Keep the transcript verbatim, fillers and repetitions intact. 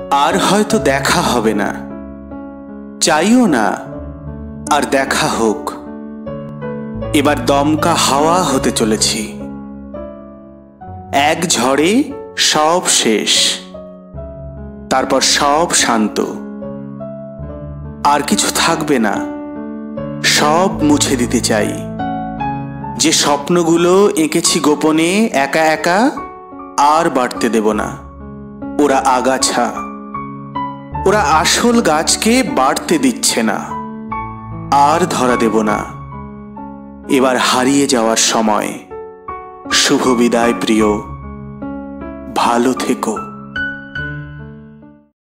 আর হয়তো দেখা হবে না, চাইও না আর দেখা হোক। এবার দমকা হাওয়া হতে চলেছি। এক ঝড়ে সব শেষ, তারপর সব শান্ত। আর কিছু থাকবে না, সব মুছে দিতে চাই। যে স্বপ্নগুলো এঁকেছি গোপনে একা একা, আর বাড়তে দেব না। ওরা আগাছা, ওরা আসল গাছকে বাড়তে দিচ্ছে না। আর ধরা দেব না। এবার হারিয়ে যাওয়ার সময়। শুভ বিদায় প্রিয়, ভালো থেকো।